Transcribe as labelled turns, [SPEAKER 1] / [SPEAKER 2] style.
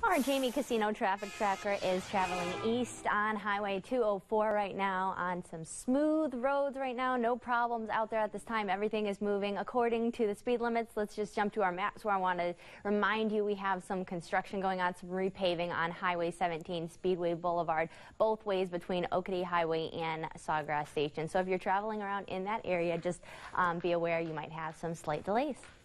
[SPEAKER 1] Our Jamie Casino traffic tracker is traveling east on Highway 204 right now on some smooth roads right now. No problems out there at this time. Everything is moving according to the speed limits. Let's just jump to our maps where I want to remind you we have some construction going on, some repaving on Highway 17 Speedway Boulevard, both ways between Oakadee Highway and Sawgrass Station. So if you're traveling around in that area, just be aware you might have some slight delays.